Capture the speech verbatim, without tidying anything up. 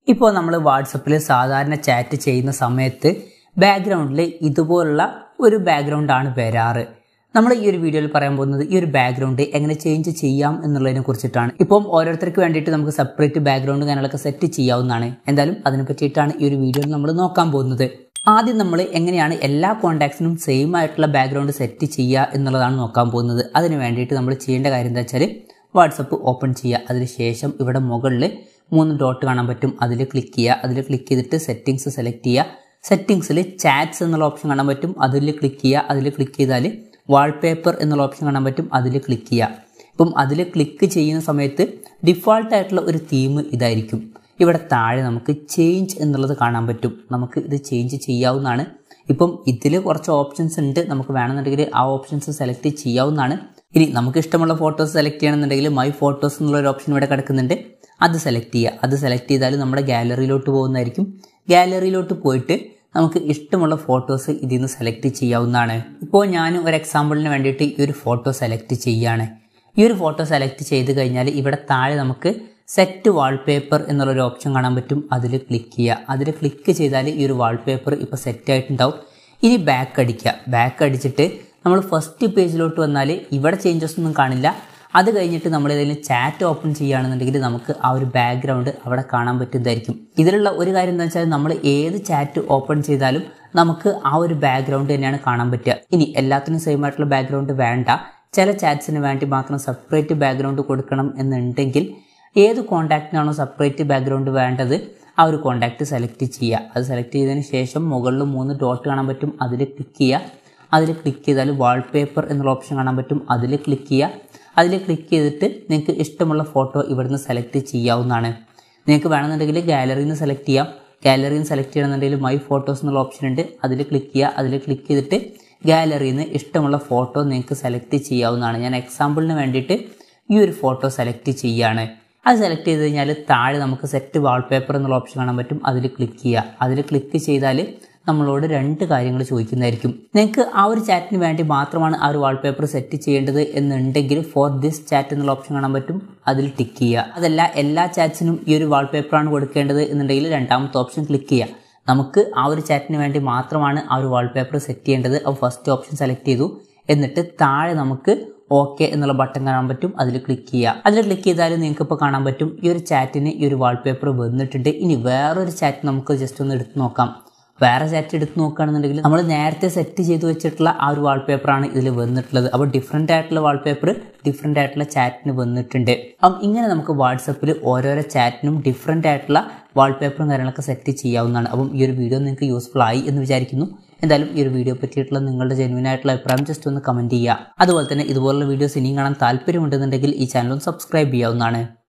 ഇപ്പോൾ നമ്മൾ വാട്സപ്പിൽ സാധാരണ ചാറ്റ് ചെയ്യുന്ന സമയത്ത് ബാക്ക്ഗ്രൗണ്ടിൽ ഇതുപോലുള്ള ഒരു ബാക്ക്ഗ്രൗണ്ടാണ് വരാറ്. നമ്മൾ ഈ ഒരു വീഡിയോയിൽ പറയാൻ പോകുന്നത് ഈ ഒരു ബാക്ക്ഗ്രൗണ്ട് എങ്ങനെ ചേഞ്ച് ചെയ്യാം എന്നുള്ളതിനെ കുറിച്ചിട്ടാണ്. ഇപ്പം ഓരോരുത്തർക്ക് വേണ്ടിയിട്ട് നമുക്ക് സെപ്പറേറ്റ് ബാക്ക്ഗ്രൗണ്ട് കാര്യങ്ങളൊക്കെ സെറ്റ് ചെയ്യാവുന്നതാണ്. എന്തായാലും അതിനെ പറ്റിയിട്ടാണ് ഈ ഒരു വീഡിയോയിൽ നമ്മൾ നോക്കാൻ പോകുന്നത്. ആദ്യം നമ്മൾ എങ്ങനെയാണ് എല്ലാ കോൺടാക്ട്സിനും സെയിം ആയിട്ടുള്ള ബാക്ക്ഗ്രൗണ്ട് സെറ്റ് ചെയ്യുക എന്നുള്ളതാണ് നോക്കാൻ പോകുന്നത്. അതിന് വേണ്ടിയിട്ട് നമ്മൾ ചെയ്യേണ്ട കാര്യം എന്താ വെച്ചാൽ വാട്സപ്പ് ഓപ്പൺ ചെയ്യുക. അതിനുശേഷം ഇവിടെ മുകളിൽ മൂന്ന് ഡോട്ട് കാണാൻ പറ്റും, അതിൽ ക്ലിക്ക് ചെയ്യുക. അതിൽ ക്ലിക്ക് ചെയ്തിട്ട് സെറ്റിങ്സ് സെലക്ട് ചെയ്യുക. സെറ്റിങ്സിൽ ചാറ്റ്സ് എന്നുള്ള ഓപ്ഷൻ കാണാൻ പറ്റും, അതിൽ ക്ലിക്ക് ചെയ്യുക. അതിൽ ക്ലിക്ക് ചെയ്താൽ വാൾപേപ്പർ എന്നുള്ള ഓപ്ഷൻ കാണാൻ പറ്റും, അതിൽ ക്ലിക്ക് ചെയ്യുക. ഇപ്പം അതിൽ ക്ലിക്ക് ചെയ്യുന്ന സമയത്ത് ഡിഫോൾട്ടായിട്ടുള്ള ഒരു തീം ഇതായിരിക്കും. ഇവിടെ താഴെ നമുക്ക് ചേഞ്ച് എന്നുള്ളത് കാണാൻ പറ്റും. നമുക്ക് ഇത് ചേഞ്ച് ചെയ്യാവുന്നതാണ്. ഇപ്പം ഇതിൽ കുറച്ച് ഓപ്ഷൻസ് ഉണ്ട്, നമുക്ക് വേണമെന്നുണ്ടെങ്കിൽ ആ ഓപ്ഷൻസ് സെലക്ട് ചെയ്യാവുന്നതാണ്. ഇനി നമുക്ക് ഇഷ്ടമുള്ള ഫോട്ടോസ് സെലക്ട് ചെയ്യണമെന്നുണ്ടെങ്കിൽ മൈ ഫോട്ടോസ് എന്നുള്ളൊരു ഓപ്ഷൻ ഇവിടെ കിടക്കുന്നുണ്ട്, അത് സെലക്ട് ചെയ്യുക. അത് സെലക്ട് ചെയ്താൽ നമ്മുടെ ഗാലറിയിലോട്ട് പോകുന്നതായിരിക്കും. ഗാലറിയിലോട്ട് പോയിട്ട് നമുക്ക് ഇഷ്ടമുള്ള ഫോട്ടോസ് ഇതിൽ നിന്ന് സെലക്ട് ചെയ്യാവുന്നതാണ്. ഇപ്പോൾ ഞാൻ ഒരു എക്സാമ്പിളിന് വേണ്ടിയിട്ട് ഈ ഒരു ഫോട്ടോ സെലക്ട് ചെയ്യുകയാണ്. ഈ ഒരു ഫോട്ടോ സെലക്ട് ചെയ്ത് കഴിഞ്ഞാൽ ഇവിടെ താഴെ നമുക്ക് സെറ്റ് വാൾപേപ്പർ എന്നുള്ളൊരു ഓപ്ഷൻ കാണാൻ പറ്റും, അതിൽ ക്ലിക്ക് ചെയ്യുക. അതിൽ ക്ലിക്ക് ചെയ്താൽ ഈ ഒരു വാൾപേപ്പർ ഇപ്പോൾ സെറ്റ് ആയിട്ടുണ്ടാവും. ഇനി ബാക്ക് അടിക്കുക. ബാക്ക് അടിച്ചിട്ട് നമ്മൾ ഫസ്റ്റ് പേജിലോട്ട് വന്നാൽ ഇവിടെ ചേഞ്ചസ് ഒന്നും കാണില്ല. അത് കഴിഞ്ഞിട്ട് നമ്മൾ ഏതെങ്കിലും ചാറ്റ് ഓപ്പൺ ചെയ്യുകയാണെന്നുണ്ടെങ്കിൽ നമുക്ക് ആ ഒരു ബാക്ക്ഗ്രൗണ്ട് അവിടെ കാണാൻ പറ്റുന്നതായിരിക്കും. ഇതിലുള്ള ഒരു കാര്യം എന്താ വെച്ചാൽ നമ്മൾ ഏത് ചാറ്റ് ഓപ്പൺ ചെയ്താലും നമുക്ക് ആ ഒരു ബാക്ക്ഗ്രൗണ്ട് തന്നെയാണ് കാണാൻ പറ്റുക. ഇനി എല്ലാത്തിനും സെയിം ആയിട്ടുള്ള ബാക്ക്ഗ്രൗണ്ട് വേണ്ട, ചില ചാറ്റ്സിന് വേണ്ടി മാത്രം സെപ്പറേറ്റ് ബാക്ക്ഗ്രൗണ്ട് കൊടുക്കണം എന്നുണ്ടെങ്കിൽ ഏത് കോൺടാക്റ്റിനാണോ സെപ്പറേറ്റ് ബാക്ക്ഗ്രൗണ്ട് വേണ്ടത് ആ ഒരു കോൺടാക്റ്റ് സെലക്ട് ചെയ്യുക. അത് സെലക്ട് ചെയ്തതിന് ശേഷം മുകളിൽ മൂന്ന് ഡോട്ട് കാണാൻ പറ്റും, അതിൽ ക്ലിക്ക് ചെയ്യുക. അതിൽ ക്ലിക്ക് ചെയ്താൽ വാൾപേപ്പർ എന്നുള്ള ഓപ്ഷൻ കാണാൻ പറ്റും, അതിൽ ക്ലിക്ക് ചെയ്യുക. അതിൽ ക്ലിക്ക് ചെയ്തിട്ട് നിങ്ങൾക്ക് ഇഷ്ടമുള്ള ഫോട്ടോ ഇവിടുന്ന് സെലക്ട് ചെയ്യാവുന്നതാണ്. നിങ്ങൾക്ക് വേണമെന്നുണ്ടെങ്കിൽ ഗാലറിയിൽ നിന്ന് സെലക്ട് ചെയ്യാം. ഗാലറിയിൽ നിന്ന് സെലക്ട് ചെയ്യണമെന്നുണ്ടെങ്കിൽ മൈ ഫോട്ടോസ് എന്നുള്ള ഓപ്ഷൻ ഉണ്ട്, അതിൽ ക്ലിക്ക് ചെയ്യുക. അതിൽ ക്ലിക്ക് ചെയ്തിട്ട് ഗാലറിയിൽ നിന്ന് ഇഷ്ടമുള്ള ഫോട്ടോ നിങ്ങൾക്ക് സെലക്ട് ചെയ്യാവുന്നതാണ്. ഞാൻ എക്സാമ്പിളിന് വേണ്ടിയിട്ട് ഈ ഒരു ഫോട്ടോ സെലക്ട് ചെയ്യുകയാണ്. അത് സെലക്ട് ചെയ്ത് കഴിഞ്ഞാൽ താഴെ നമുക്ക് സെറ്റ് വാൾപേപ്പർ എന്നുള്ള ഓപ്ഷൻ കാണാൻ പറ്റും, അതിൽ ക്ലിക്ക് ചെയ്യുക. അതിൽ ക്ലിക്ക് ചെയ്താൽ നമ്മളോട് രണ്ട് കാര്യങ്ങൾ ചോദിക്കുന്നതായിരിക്കും. നിങ്ങൾക്ക് ആ ഒരു ചാറ്റിന് വേണ്ടി മാത്രമാണ് ആ ഒരു വാൾപേപ്പർ സെറ്റ് ചെയ്യേണ്ടത് എന്നുണ്ടെങ്കിൽ ഫോർ ദിസ് ചാറ്റ് എന്നുള്ള ഓപ്ഷൻ കാണാൻ പറ്റും, അതിൽ ടിക്ക് ചെയ്യുക. അതല്ല എല്ലാ ചാറ്റ്സിനും ഈ ഒരു വാൾപേപ്പറാണ് കൊടുക്കേണ്ടത് എന്നുണ്ടെങ്കിൽ രണ്ടാമത്തെ ഓപ്ഷൻ ക്ലിക്ക് ചെയ്യുക. നമുക്ക് ആ ഒരു ചാറ്റിന് വേണ്ടി മാത്രമാണ് ആ ഒരു വാൾപേപ്പർ സെറ്റ് ചെയ്യേണ്ടത്. അപ്പോൾ ഫസ്റ്റ് ഓപ്ഷൻ സെലക്ട് ചെയ്തു. എന്നിട്ട് താഴെ നമുക്ക് ഓക്കെ എന്നുള്ള ബട്ടൺ കാണാൻ പറ്റും, അതിൽ ക്ലിക്ക് ചെയ്യുക. അതിൽ ക്ലിക്ക് ചെയ്താൽ നിങ്ങൾക്ക് ഇപ്പോൾ കാണാൻ പറ്റും ഈ ഒരു ചാറ്റിന് ഈ ഒരു വാൾപേപ്പർ വന്നിട്ടുണ്ട്. ഇനി വേറൊരു ചാറ്റ് നമുക്ക് ജസ്റ്റ് ഒന്ന് എടുത്ത് നോക്കാം. വേറെ ചാറ്റ് എടുത്ത് നോക്കുകയാണെന്നുണ്ടെങ്കിൽ നമ്മൾ നേരത്തെ സെറ്റ് ചെയ്ത് വെച്ചിട്ടുള്ള ആ ഒരു വാൾപേപ്പറാണ് ഇതിൽ വന്നിട്ടുള്ളത്. അപ്പോൾ ഡിഫറെൻ്റ് ആയിട്ടുള്ള വാൾപേപ്പർ ഡിഫറെൻ്റ് ആയിട്ടുള്ള ചാറ്റിന് വന്നിട്ടുണ്ട്. അപ്പം ഇങ്ങനെ നമുക്ക് വാട്സപ്പിൽ ഓരോരോ ചാറ്റിനും ഡിഫറെൻ്റ് ആയിട്ടുള്ള വാൾപേപ്പറും കാര്യങ്ങളൊക്കെ സെറ്റ് ചെയ്യാവുന്നതാണ്. അപ്പം ഈ ഒരു വീഡിയോ നിങ്ങൾക്ക് യൂസ്ഫുൾ ആയി എന്ന് വിചാരിക്കുന്നു. എന്തായാലും ഈ ഒരു വീഡിയോ പറ്റിയിട്ടുള്ള നിങ്ങളുടെ ജെന്യൂൻ ആയിട്ടുള്ള അഭിപ്രായം ജസ്റ്റ് ഒന്ന് കമൻറ്റ് ചെയ്യുക. അതുപോലെ തന്നെ ഇതുപോലുള്ള വീഡിയോസ് ഇനിയും കാണാൻ താല്പര്യമുണ്ടെന്നുണ്ടെങ്കിൽ ഈ ചാനൽ ഒന്ന് സബ്സ്ക്രൈബ് ചെയ്യാവുന്നതാണ്.